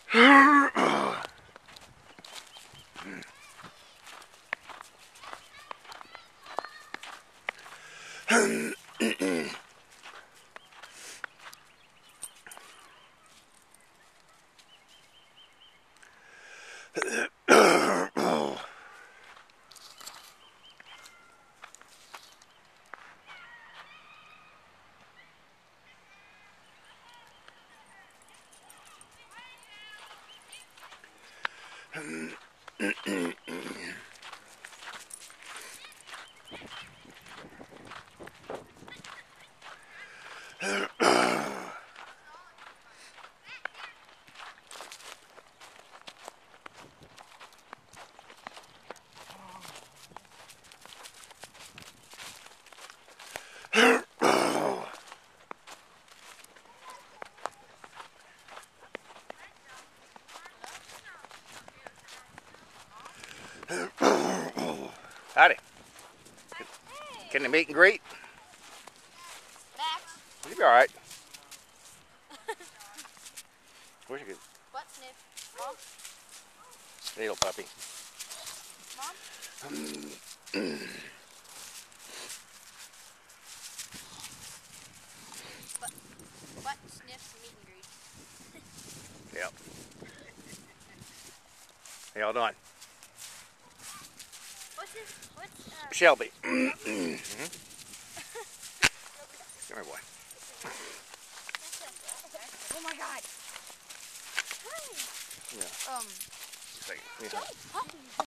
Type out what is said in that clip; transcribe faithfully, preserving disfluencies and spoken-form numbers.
Howdy. Can they meet and greet? Max. You'll be alright. Where's your good? Butt sniff. Mom. Hey, little puppy. Mom. butt, butt sniff meet and greet. Yep. How y'all doing? What's this? What's uh Shelby. Mm-hmm. Come here, boy. Oh my god. Hi. Yeah. Um Second. Yeah. Huh?